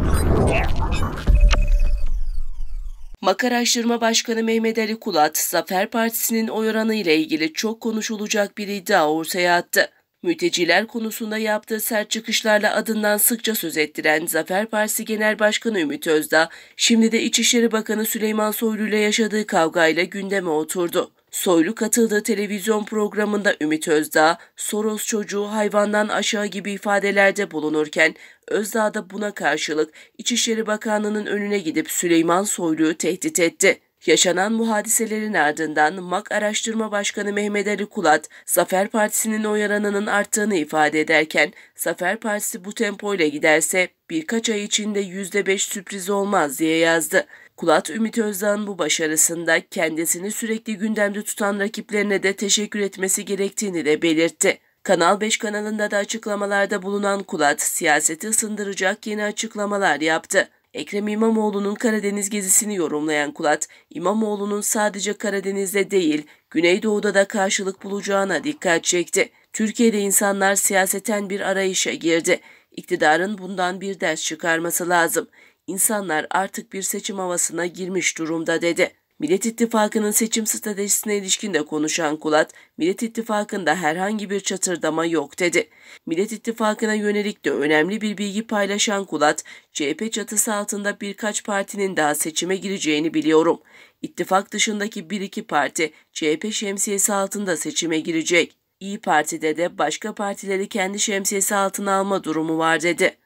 MAK Araştırma Başkanı Mehmet Ali Kulat, Zafer Partisi'nin oy oranı ile ilgili çok konuşulacak bir iddia ortaya attı. Mülteciler konusunda yaptığı sert çıkışlarla adından sıkça söz ettiren Zafer Partisi Genel Başkanı Ümit Özdağ, şimdi de İçişleri Bakanı Süleyman Soylu ile yaşadığı kavgayla gündeme oturdu. Soylu katıldığı televizyon programında Ümit Özdağ, Soros çocuğu hayvandan aşağı gibi ifadelerde bulunurken, Özdağ da buna karşılık İçişleri Bakanlığı'nın önüne gidip Süleyman Soylu'yu tehdit etti. Yaşanan bu hadiselerin ardından MAK Araştırma Başkanı Mehmet Ali Kulat, Zafer Partisi'nin oy oranının arttığını ifade ederken, Zafer Partisi bu tempoyla giderse birkaç ay içinde %5 sürpriz olmaz diye yazdı. Kulat, Ümit Özdağ'ın bu başarısında kendisini sürekli gündemde tutan rakiplerine de teşekkür etmesi gerektiğini de belirtti. Kanal 5 kanalında da açıklamalarda bulunan Kulat, siyaseti ısındıracak yeni açıklamalar yaptı. Ekrem İmamoğlu'nun Karadeniz gezisini yorumlayan Kulat, İmamoğlu'nun sadece Karadeniz'de değil, Güneydoğu'da da karşılık bulacağına dikkat çekti. Türkiye'de insanlar siyaseten bir arayışa girdi. İktidarın bundan bir ders çıkarması lazım. İnsanlar artık bir seçim havasına girmiş durumda dedi. Millet İttifakı'nın seçim stratejisine ilişkin de konuşan Kulat, Millet İttifakı'nda herhangi bir çatırdama yok dedi. Millet İttifakı'na yönelik de önemli bir bilgi paylaşan Kulat, CHP çatısı altında birkaç partinin daha seçime gireceğini biliyorum. İttifak dışındaki bir iki parti CHP şemsiyesi altında seçime girecek. İYİ Parti'de de başka partileri kendi şemsiyesi altına alma durumu var dedi.